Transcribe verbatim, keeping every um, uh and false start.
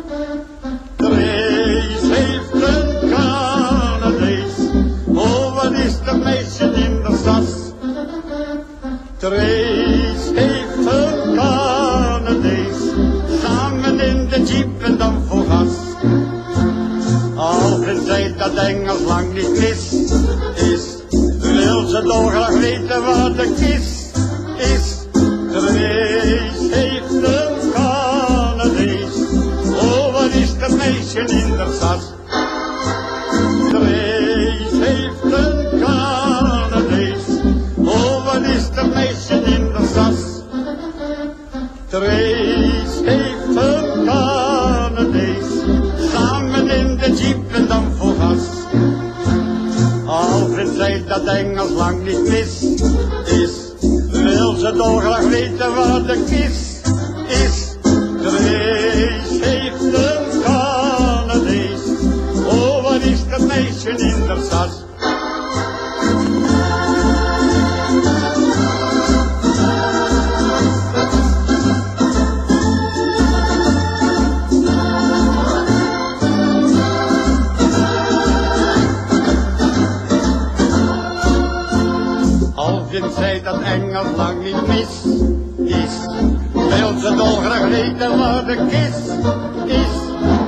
Trace heeft een Canadees. Oh, wat is dat meisje in de sas? Trace heeft een Canadees. Samen in de jeep en dan vol gas. Alvin zei dat Engels lang niet mis is. Wil ze dolgraag weten wat de kist is. Trace heeft een Canadees. Oh, wat is dat meisje in de sas? Trace heeft een Canadees. Oh, wat is dat meisje in de sas? Trace heeft een Canadees. Samen in de jeep en dan vol gas. Alfred zei dat Engels lang niet mis is. Wil ze dolgraag weten wat de kist is. Trace heeft een Canadees. Oh, wat is dat meisje in de sas? Alvin zei dat Engels lang niet mis is. Wil ze dolgraag weten wat de kist is.